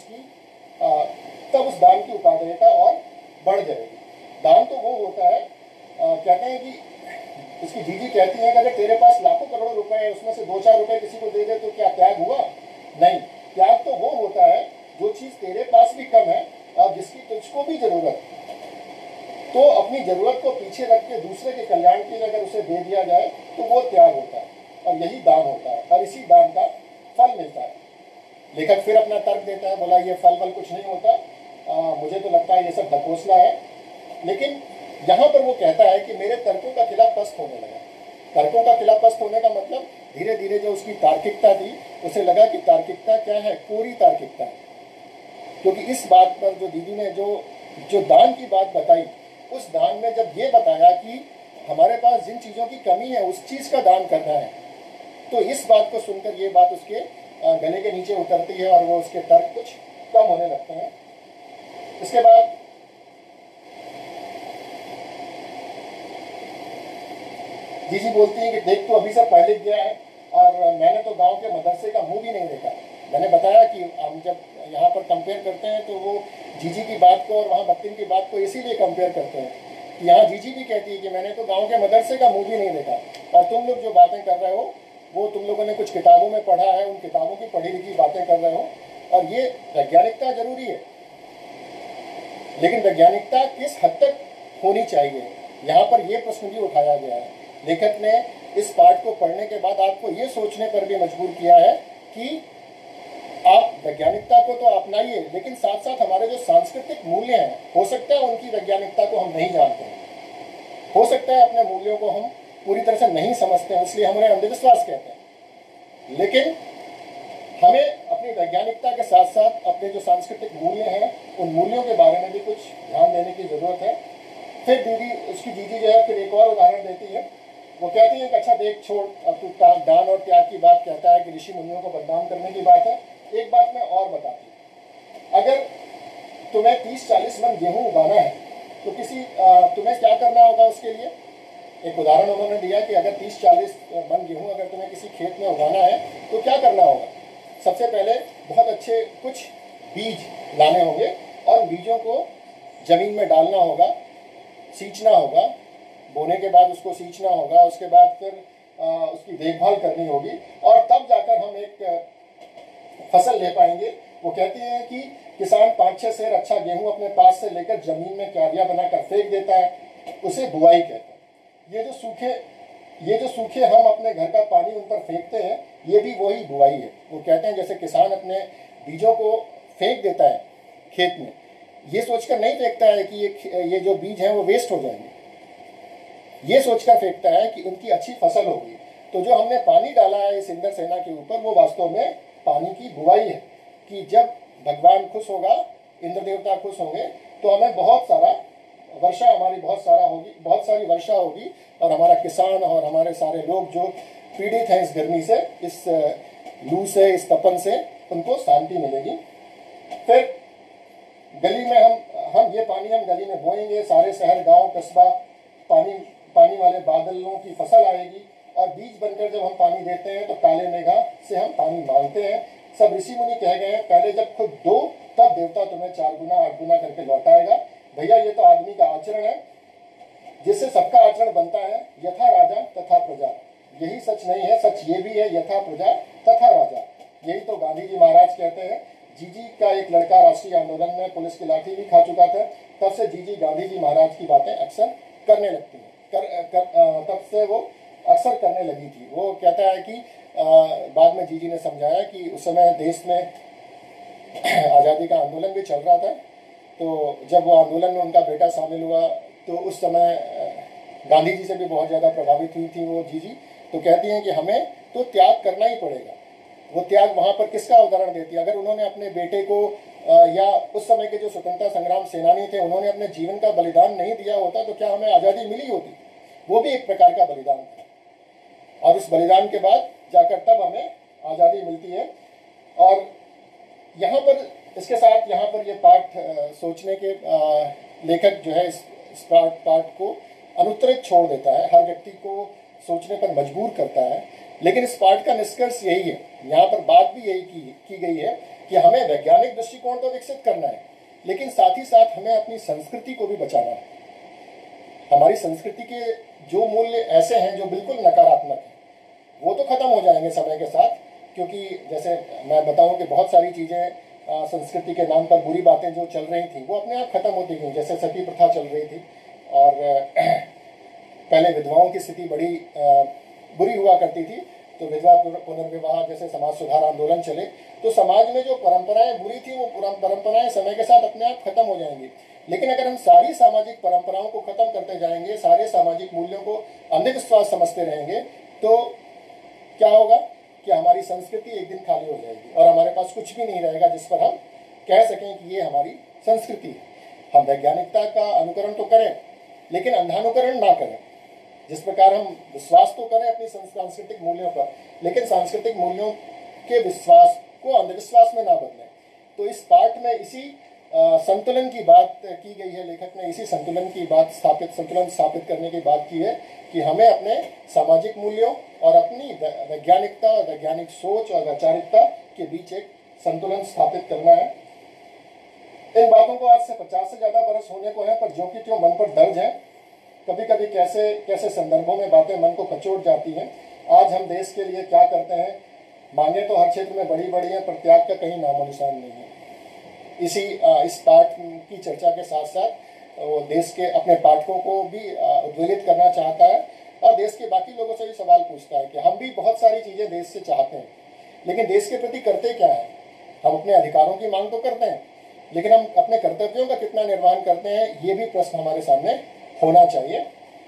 तब उस दान की उपादेयता और बढ़ जाएगी। दान तो वो होता है, कहते हैं कि उसकी जीजी कहती है कि अगर तेरे पास लाखों करोड़ों रुपए है, उसमें से 2-4 रुपए किसी को दे दे तो क्या त्याग हुआ? नहीं, त्याग तो वो होता है जो चीज़ तेरे पास भी कम है और जिसकी तुझको भी जरूरत, तो अपनी जरूरत को पीछे रख के दूसरे के कल्याण के लिए अगर उसे दे दिया जाए तो वो त्याग होता है, और यही दान होता है, और इसी दान का फल मिलता है। लेखक फिर अपना तर्क देता है, बोला ये फल कुछ नहीं होता, मुझे तो लगता है ये सब ढकोसला है। लेकिन यहाँ पर वो कहता है कि मेरे तर्कों का खिलाफस्त होने लगा। तर्कों का खिलाफस्त होने का मतलब धीरे धीरे जो उसकी तार्किकता थी, उसे लगा कि तार्किकता क्या है, कोरी तार्किकता है। क्योंकि इस बात पर जो दीदी ने जो दान की बात बताई, उस दान में जब ये बताया कि हमारे पास जिन चीज़ों की कमी है उस चीज़ का दान करना है, तो इस बात को सुनकर ये बात उसके गले के नीचे उतरती है और वो उसके तर्क कुछ कम होने लगते हैं। इसके बाद जीजी बोलती है कि देख तो अभी से पढ़ लिख गया है और मैंने तो गांव के मदरसे का मुंह भी नहीं देखा। मैंने बताया कि हम जब यहाँ पर कंपेयर करते हैं तो वो जीजी की बात को और वहाँ बत्तीन की बात को इसीलिए कंपेयर करते हैं कि यहाँ जीजी भी कहती है कि मैंने तो गांव के मदरसे का मुंह भी नहीं देखा, और तुम लोग जो बातें कर रहे हो वो तुम लोगों ने कुछ किताबों में पढ़ा है, उन किताबों की पढ़ी लिखी बातें कर रहे हो। और ये वैज्ञानिकता जरूरी है, लेकिन वैज्ञानिकता किस हद तक होनी चाहिए, यहाँ पर यह प्रश्न भी उठाया गया है। लेखक ने इस पाठ को पढ़ने के बाद आपको ये सोचने पर भी मजबूर किया है कि आप वैज्ञानिकता को तो अपनाइए, लेकिन साथ साथ हमारे जो सांस्कृतिक मूल्य हैं, हो सकता है उनकी वैज्ञानिकता को हम नहीं जानते हैं, हो सकता है अपने मूल्यों को हम पूरी तरह से नहीं समझते हैं, इसलिए हम उन्हें अंधविश्वास कहते हैं। लेकिन हमें अपनी वैज्ञानिकता के साथ साथ अपने जो सांस्कृतिक मूल्य हैं उन मूल्यों के बारे में भी कुछ ध्यान देने की जरूरत है। फिर दीदी उसकी जीजी जो है फिर एक और उदाहरण देती है। वो कहती है कि अच्छा देख छोड़, अब तू दान और त्याग की बात कहता है कि ऋषि मुनियों को बदनाम करने की बात है। एक बात मैं और बताती हूँ, अगर तुम्हें 30-40 मन गेहूँ उगाना है तो तुम्हें क्या करना होगा उसके लिए। एक उदाहरण उन्होंने दिया कि अगर 30-40 मन गेहूँ अगर तुम्हें किसी खेत में उगाना है तो क्या करना होगा। सबसे पहले बहुत अच्छे कुछ बीज लाने होंगे और बीजों को जमीन में डालना होगा, सींचना होगा, बोने के बाद उसको सींचना होगा, उसके बाद फिर उसकी देखभाल करनी होगी और तब जाकर हम एक फसल ले पाएंगे। वो कहते हैं कि किसान 5-6 सेर अच्छा गेहूं अपने पास से लेकर जमीन में क्यारियां बनाकर फेंक देता है, उसे बुआई कहते हैं। ये जो सूखे हम अपने घर का पानी उन पर फेंकते हैं, ये भी वही बुआई है। वो कहते हैं जैसे किसान अपने बीजों को फेंक देता है खेत में, ये सोचकर नहीं फेंकता है कि ये जो बीज हैं वो वेस्ट हो जाएंगे, ये सोचकर फेंकता है कि उनकी अच्छी फसल होगी। तो जो हमने पानी डाला है इस इंद्र सेना के ऊपर, वो वास्तव में पानी की बुआई है कि जब भगवान खुश होगा, इंद्र देवता खुश होंगे, तो हमें बहुत सारा वर्षा, हमारी बहुत सारी वर्षा होगी और हमारा किसान और हमारे सारे लोग जो पीड़ित हैं इस गर्मी से, इस लू से, इस तपन से, उनको शांति मिलेगी। फिर गली में हम ये पानी हम गली में बोएंगे, सारे शहर गांव कस्बा पानी वाले बादलों की फसल आएगी और बीज बनकर जब हम पानी देते हैं तो काले मेघा से हम पानी मांगते हैं। सब ऋषि मुनि कह गए हैं पहले जब खुद दो तब देवता तुम्हें 4 गुना 8 गुना करके लौटाएगा। भैया ये तो आदमी का आचरण है जिससे सबका आचरण बनता है, यथा राजा तथा प्रजा। यही सच नहीं है, सच ये भी है, यथा प्रजा तथा राजा। यही तो गांधी जी महाराज कहते हैं। जीजी का एक लड़का राष्ट्रीय आंदोलन में पुलिस की लाठी भी खा चुका था, तब से जीजी गांधी जी महाराज की बातें अक्सर करने लगती हैं, तब से वो अक्सर करने लगी थी। वो कहता है कि बाद में जीजी ने समझाया कि उस समय देश में आज़ादी का आंदोलन भी चल रहा था, तो जब वो आंदोलन में उनका बेटा शामिल हुआ तो उस समय गांधी जी से भी बहुत ज़्यादा प्रभावित हुई थी वो जीजी। तो कहती हैं कि हमें तो त्याग करना ही पड़ेगा। वो त्याग वहाँ पर किसका उदाहरण देती है, अगर उन्होंने अपने बेटे को या उस समय के जो स्वतंत्रता संग्राम सेनानी थे उन्होंने अपने जीवन का बलिदान नहीं दिया होता तो क्या हमें आज़ादी मिली होती। वो भी एक प्रकार का बलिदान था और उस बलिदान के बाद जाकर तब हमें आज़ादी मिलती है। और यहाँ पर इसके साथ यहाँ पर ये पाठ सोचने के लेखक जो है इस पाठ को अनुत्तरित छोड़ देता है, हर व्यक्ति को सोचने पर मजबूर करता है। लेकिन इस पाठ का निष्कर्ष यही है, यहाँ पर बात भी यही की गई है कि हमें वैज्ञानिक दृष्टिकोण तो विकसित करना है, लेकिन साथ ही साथ हमें अपनी संस्कृति को भी बचाना है। हमारी संस्कृति के जो मूल्य ऐसे हैं जो बिल्कुल नकारात्मक हैं, वो तो खत्म हो जाएंगे समय के साथ, क्योंकि जैसे मैं बताऊं कि बहुत सारी चीज़ें संस्कृति के नाम पर बुरी बातें जो चल रही थी वो अपने आप खत्म होती गई। जैसे सती प्रथा चल रही थी और पहले विधवाओं की स्थिति बड़ी बुरी हुआ करती थी, तो विधवा पुनर्विवाह जैसे समाज सुधार आंदोलन चले, तो समाज में जो परंपराएं बुरी थी वो परंपराएं समय के साथ अपने आप खत्म हो जाएंगी। लेकिन अगर हम सारी सामाजिक परंपराओं को खत्म करते जाएंगे, सारे सामाजिक मूल्यों को अंधविश्वास समझते रहेंगे, तो क्या होगा कि हमारी संस्कृति एक दिन खाली हो जाएगी और हमारे पास कुछ भी नहीं रहेगा जिस पर हम कह सकें कि ये हमारी संस्कृति है। हम वैज्ञानिकता का अनुकरण तो करें, लेकिन अंधानुकरण ना करें। जिस प्रकार हम विश्वास तो करें अपनी सांस्कृतिक मूल्यों पर, लेकिन सांस्कृतिक मूल्यों के विश्वास को अंधविश्वास में ना बदलें। तो इस पाठ में इसी संतुलन की बात की गई है, लेखक ने इसी संतुलन स्थापित करने की बात की है कि हमें अपने सामाजिक मूल्यों और अपनी वैज्ञानिकता और वैज्ञानिक सोच और वैचारिकता के बीच एक संतुलन स्थापित करना है। इन बातों को आज से 50 से ज़्यादा बरस होने को है, पर जो कि त्यों मन पर दर्ज है। कभी कभी कैसे कैसे संदर्भों में बातें मन को कचोट जाती हैं। आज हम देश के लिए क्या करते हैं, मांगे तो हर क्षेत्र में बड़ी बड़ी है, पर त्याग का कहीं नामो निशान नहीं है। इस पाठ की चर्चा के साथ साथ वो देश के अपने पाठकों को भी उद्वेलित करना चाहता है और देश के बाकी लोगों से भी सवाल पूछता है कि हम भी बहुत सारी चीज़ें देश से चाहते हैं, लेकिन देश के प्रति करते क्या है। हम अपने अधिकारों की मांग तो करते हैं, लेकिन हम अपने कर्तव्यों का कितना निर्वहन करते हैं, ये भी प्रश्न हमारे सामने होना चाहिए।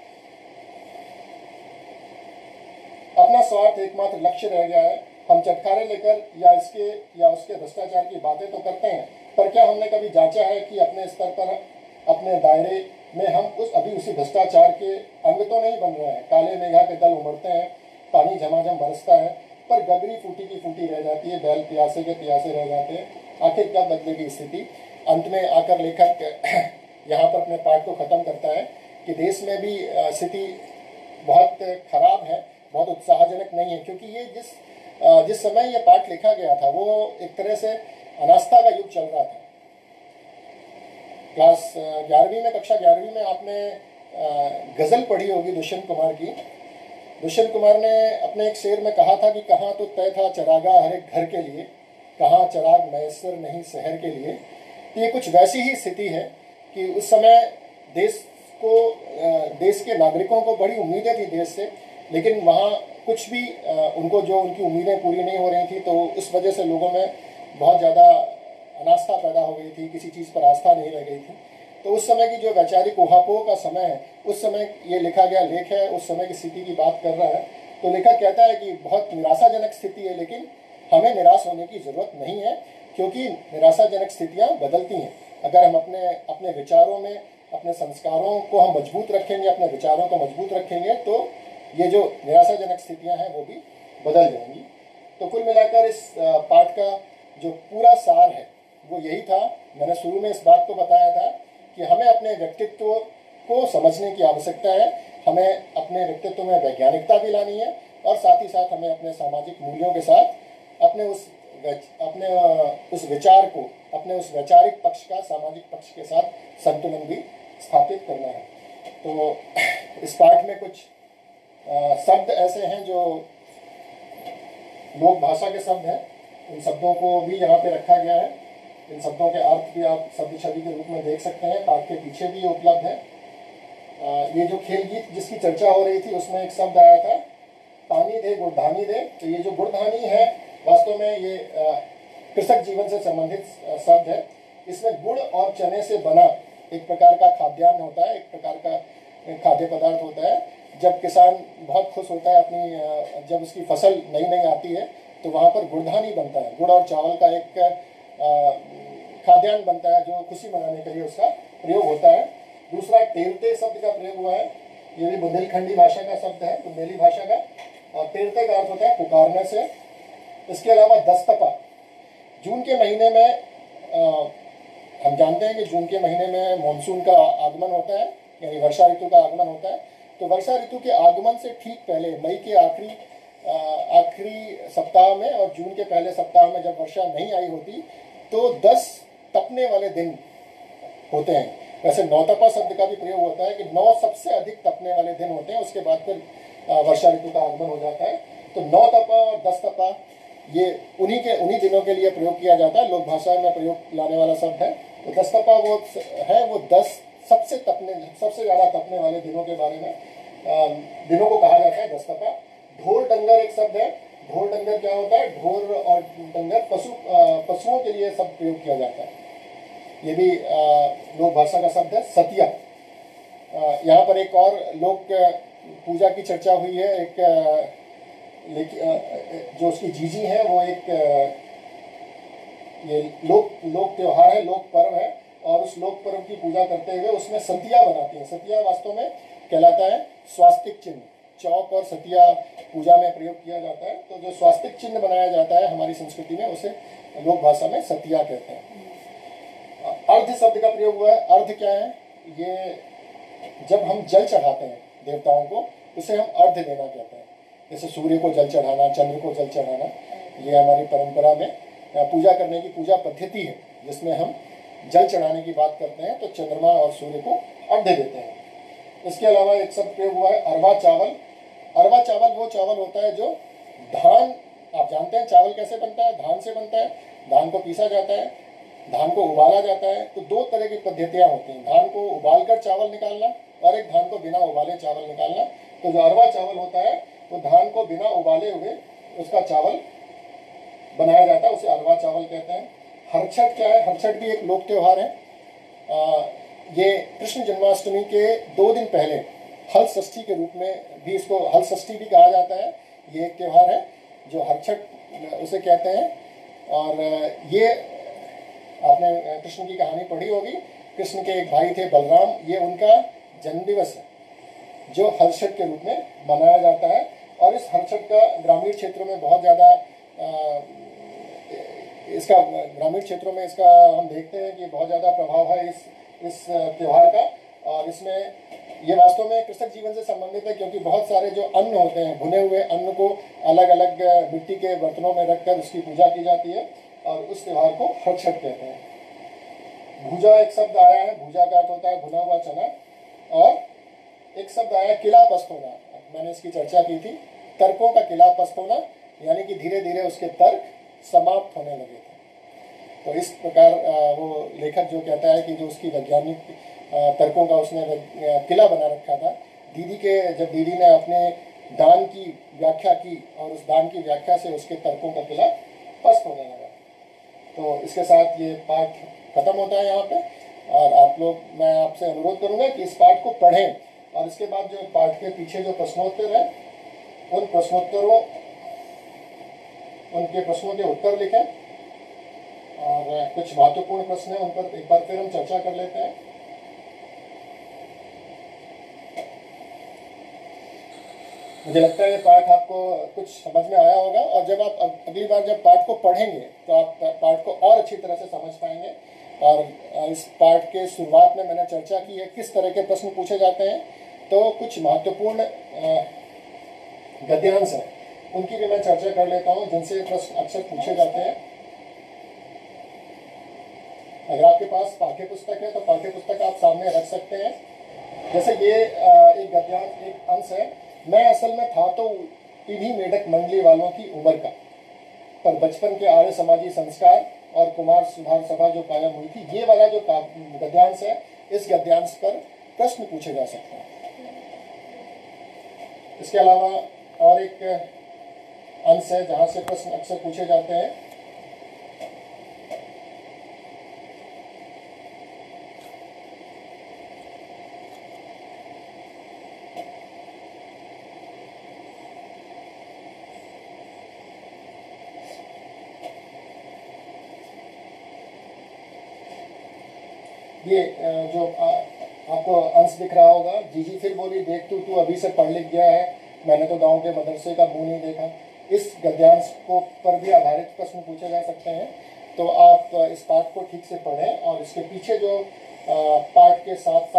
अपना स्वार्थ एकमात्र लक्ष्य रह गया है। हम चटखारे लेकर या उसके भ्रष्टाचार की बातें तो करते हैं, पर क्या हमने कभी जांचा है कि अपने स्तर पर, अपने दायरे में हम उसी भ्रष्टाचार के अंग तो नहीं बन रहे हैं। काले मेघा के दल उमड़ते हैं, पानी झमाझम बरसता है, पर गगरी फूटी की फूटी रह जाती है, बैल प्यासे के प्यासे रह जाते हैं। आखिर क्या बदलेगी स्थिति। अंत में आकर लेखक यहाँ पर अपने पाठ को खत्म करता है कि देश में भी स्थिति बहुत खराब है, बहुत उत्साहजनक नहीं है, क्योंकि ये जिस समय ये पाठ लिखा गया था वो एक तरह से अनास्था का युग चल रहा था। कक्षा 11वीं में आपने गजल पढ़ी होगी दुष्यंत कुमार की। दुष्यंत कुमार ने अपने एक शेर में कहा था कि कहाँ तो तय था चरागा हर एक घर के लिए, कहाँ चराग मैसर नहीं शहर के लिए। तो ये कुछ वैसी ही स्थिति है कि उस समय देश के नागरिकों को बड़ी उम्मीदें थी देश से, लेकिन वहाँ कुछ भी उनकी उम्मीदें पूरी नहीं हो रही थी। तो उस वजह से लोगों में बहुत ज़्यादा अनास्था पैदा हो गई थी, किसी चीज़ पर आस्था नहीं रह गई थी। तो उस समय की जो वैचारिक ऊहापोह का समय है, उस समय ये लिखा गया लेख है, उस समय की स्थिति की बात कर रहा है। तो लेखक कहता है कि बहुत निराशाजनक स्थिति है, लेकिन हमें निराश होने की ज़रूरत नहीं है, क्योंकि निराशाजनक स्थितियाँ बदलती हैं। अगर हम अपने विचारों में, अपने संस्कारों को हम मजबूत रखेंगे, अपने विचारों को मजबूत रखेंगे, तो ये जो निराशाजनक स्थितियाँ हैं वो भी बदल जाएंगी। तो कुल मिलाकर इस पाठ का जो पूरा सार है वो यही था। मैंने शुरू में इस बात को बताया था कि हमें अपने व्यक्तित्व को समझने की आवश्यकता है, हमें अपने व्यक्तित्व में वैज्ञानिकता भी लानी है, और साथ ही साथ हमें अपने सामाजिक मूल्यों के साथ अपने उस विचार को, अपने उस वैचारिक पक्ष का सामाजिक पक्ष के साथ संतुलन भी स्थापित करना है। तो इस पाठ में कुछ शब्द ऐसे हैं जो लोक भाषा के शब्द हैं, इन शब्दों को भी यहाँ पे रखा गया है। इन शब्दों के अर्थ भी आप शब्द छवि के रूप में देख सकते हैं, पाठ के पीछे भी उपलब्ध है। ये जो खेल गीत जिसकी चर्चा हो रही थी उसमें एक शब्द आया था, पानी दे गुड़धानी दे। तो ये जो गुड़धानी है वास्तव में ये कृषक जीवन से संबंधित शब्द है। इसमें गुड़ और चने से बना एक प्रकार का खाद्यान्न होता है, एक प्रकार का खाद्य पदार्थ होता है। जब किसान बहुत खुश होता है जब उसकी फसल नई आती है, तो वहाँ पर गुड़धानी बनता है, गुड़ और चावल का एक खाद्यान्न बनता है जो खुशी मनाने के लिए उसका प्रयोग होता है। दूसरा टेरते शब्द का प्रयोग हुआ है, ये भी बुंदेलखंडी भाषा का शब्द है, बुंदेली भाषा का, और टेरते का अर्थ होता है पुकारने से। इसके अलावा दस्तपा, जून के महीने में हम जानते हैं कि जून के महीने में मानसून का आगमन होता है, यानी वर्षा ऋतु का आगमन होता है। तो वर्षा ऋतु के आगमन से ठीक पहले मई के आखिरी सप्ताह में और जून के पहले सप्ताह में जब वर्षा नहीं आई होती, तो 10 तपने वाले दिन होते हैं। वैसे नौतपा शब्द का भी प्रयोग होता है कि 9 सबसे अधिक तपने वाले दिन होते हैं, उसके बाद फिर वर्षा ऋतु का आगमन हो जाता है। तो 9 तपा और 10 तपा ये उन्हीं दिनों के लिए प्रयोग किया जाता है, लोक भाषा में प्रयोग लाने वाला शब्द है। तो 10 तपा वो 10 सबसे ज़्यादा तपने वाले दिनों के बारे में दिनों को कहा जाता है 10 तपा। ढोर डंगर एक शब्द है। ढोर डंगर क्या होता है? ढोर और डंगर पशुओं के लिए शब्द प्रयोग किया जाता है, ये भी लोक भाषा का शब्द है। सतिया, यहाँ पर एक और लोक पूजा की चर्चा हुई है। जो उसकी जीजी है वो एक ये लोक त्योहार है, लोक पर्व है, और उस लोक पर्व की पूजा करते हुए उसमें सतिया बनाती हैं। सतिया वास्तव में कहलाता है स्वास्तिक चिन्ह। चौक और सतिया पूजा में प्रयोग किया जाता है। तो जो स्वास्तिक चिन्ह बनाया जाता है हमारी संस्कृति में, उसे लोक भाषा में सतिया कहते हैं। अर्ध शब्द का प्रयोग हुआ है। अर्ध क्या है? ये जब हम जल चढ़ाते हैं देवताओं को, उसे हम अर्ध देना कहते हैं। जैसे सूर्य को जल चढ़ाना, चंद्र को जल चढ़ाना, ये हमारी परंपरा में पूजा करने की पूजा पद्धति है, जिसमें हम जल चढ़ाने की बात करते हैं तो चंद्रमा और सूर्य को अर्घ देते हैं। इसके अलावा एक शब्द प्रयोग हुआ है अरवा चावल। अरवा चावल वो चावल होता है जो धान, आप जानते हैं चावल कैसे बनता है? धान से बनता है। धान को पीसा जाता है, धान को उबाला जाता है। तो दो तरह की पद्धतियाँ होती हैं, धान को उबालकर चावल निकालना और एक धान को बिना उबाले चावल निकालना। तो जो अरवा चावल होता है वो धान को बिना उबाले हुए उसका चावल बनाया जाता है, उसे अरवा चावल कहते हैं। हरछठ क्या है? हरछठ भी एक लोक त्यौहार है। ये कृष्ण जन्माष्टमी के 2 दिन पहले हल षष्ठी के रूप में भी, इसको हल षष्ठी भी कहा जाता है। ये एक त्यौहार है जो हरछठ उसे कहते हैं। और ये आपने कृष्ण की कहानी पढ़ी होगी। कृष्ण के एक भाई थे बलराम, ये उनका जन्मदिवस है जो हरछठ के रूप में मनाया जाता है। और इस हरछठ का ग्रामीण क्षेत्रों में बहुत ज़्यादा इसका ग्रामीण क्षेत्रों में इसका हम देखते हैं कि बहुत ज़्यादा प्रभाव है इस त्यौहार का। और इसमें ये वास्तव में कृषक जीवन से संबंधित है, क्योंकि बहुत सारे जो अन्न होते हैं, भुने हुए अन्न को अलग अलग मिट्टी के बर्तनों में रखकर उसकी पूजा की जाती है और उस त्यौहार को हरछठ कहते हैं। भूजा एक शब्द आया है, भूजा का अर्थ होता है भुना हुआ चना। और एक शब्द आया किला पस्त होना, मैंने इसकी चर्चा की थी। तर्कों का किला पस्त होना, यानी कि धीरे धीरे उसके तर्क समाप्त होने लगे थे। तो इस प्रकार वो लेखक जो कहता है कि जो उसकी वैज्ञानिक तर्कों का उसने किला बना रखा था। जब दीदी ने अपने दान की व्याख्या की और उस दान की व्याख्या से उसके तर्कों का किला पस्त होने लगा। तो इसके साथ ये पाठ खत्म होता है यहाँ पे। और आप लोग, मैं आपसे अनुरोध करूँगा कि इस पाठ को पढ़ें और इसके बाद जो पाठ के पीछे जो प्रश्नोत्तर है उनके प्रश्नों के उत्तर लिखें। और कुछ महत्वपूर्ण प्रश्न हैं, उन पर एक बार फिर हम चर्चा कर लेते हैं। मुझे लगता है ये पाठ आपको कुछ समझ में आया होगा। और जब आप अगली बार जब पाठ को पढ़ेंगे तो आप पाठ को और अच्छी तरह से समझ पाएंगे। और इस पाठ के शुरुआत में मैंने चर्चा की है किस तरह के प्रश्न पूछे जाते हैं। तो कुछ महत्वपूर्ण गद्यांश हैं, उनकी भी मैं चर्चा कर लेता हूँ, जिनसे प्रश्न अक्सर पूछे जाते हैं। अगर आपके पास पाठ्य पुस्तक है तो पाठ्य पुस्तक आप सामने रख सकते हैं। जैसे ये एक गद्यांश, एक अंश है। मैं असल में था तो इन्हीं मेढक मंडली वालों की उम्र का, पर बचपन के आर्य समाजी संस्कार और कुमार सुधार सभा जो कायम हुई थी, ये वाला जो गद्यांश है, इस गद्यांश पर प्रश्न पूछे जा सकते हैं। इसके अलावा और एक अंश है जहाँ से प्रश्न अक्सर पूछे जाते हैं। ये जो आपको अंश दिख रहा होगा, जीजी फिर बोली देख तू अभी से पढ़ लिख गया है, मैंने तो गांव के मदरसे का मुंह नहीं देखा। इस गद्यांश को पर भी आधारित प्रश्न पूछे जा सकते हैं। तो आप इस पाठ को ठीक से पढ़ें और इसके पीछे जो पाठ के साथ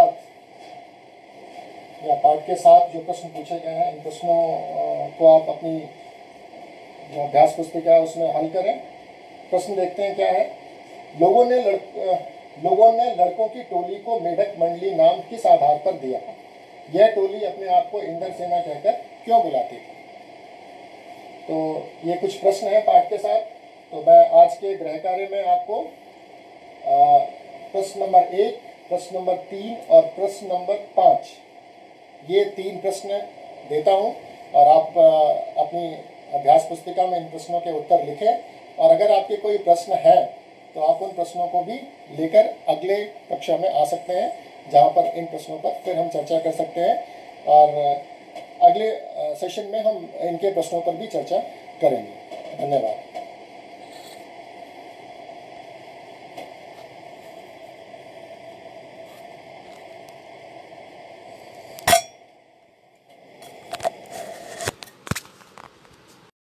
जो प्रश्न पूछे गए हैं, इन प्रश्नों को आप अपनी जो अभ्यास पुस्तिका है उसमें हल करें। प्रश्न देखते हैं क्या है। लोगों ने लड़कों की टोली को मेढक मंडली नाम किस आधार पर दिया? यह टोली अपने आप को इंद्र सेना कहकर क्यों बुलाती थी? तो ये कुछ प्रश्न हैं पाठ के साथ। तो मैं आज के गृह कार्य में आपको प्रश्न नंबर 1, प्रश्न नंबर 3 और प्रश्न नंबर 5, ये 3 प्रश्न देता हूँ और आप अपनी अभ्यास पुस्तिका में इन प्रश्नों के उत्तर लिखें। और अगर आपके कोई प्रश्न है तो आप उन प्रश्नों को भी लेकर अगले कक्षा में आ सकते हैं, जहाँ पर इन प्रश्नों पर फिर हम चर्चा कर सकते हैं। और अगले सेशन में हम इनके प्रश्नों पर भी चर्चा करेंगे। धन्यवाद।